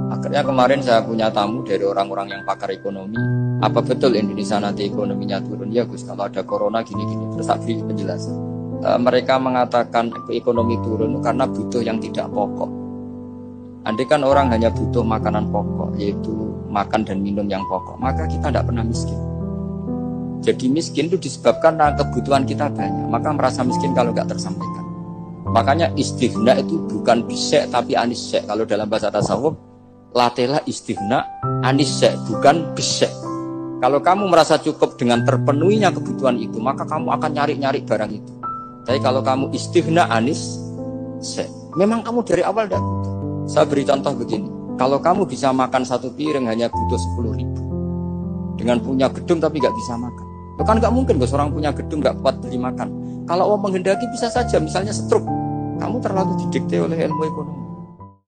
Akhirnya kemarin saya punya tamu dari orang-orang yang pakar ekonomi. Apa betul Indonesia nanti ekonominya turun? Ya Gus, kalau ada corona gini-gini. Terus saya beri penjelasan. Mereka mengatakan ekonomi turun karena butuh yang tidak pokok. Andai kan orang hanya butuh makanan pokok, yaitu makan dan minum yang pokok, maka kita tidak pernah miskin. Jadi miskin itu disebabkan karena kebutuhan kita banyak, maka merasa miskin kalau nggak tersampaikan. Makanya istighna itu bukan bisek tapi anisek. Kalau dalam bahasa tasawuf, latela istighna anisek, bukan bisek. Kalau kamu merasa cukup dengan terpenuhinya kebutuhan itu, maka kamu akan nyari-nyari barang itu. Tapi kalau kamu istighna anisek, memang kamu dari awal tidak butuh. Saya beri contoh begini, kalau kamu bisa makan satu piring hanya butuh 10.000, dengan punya gedung tapi nggak bisa makan, itu kan nggak mungkin Gus, orang punya gedung nggak kuat beli makan. Kalau Allah menghendaki bisa saja, misalnya stroke, kamu terlalu didikte oleh ilmu ekonomi.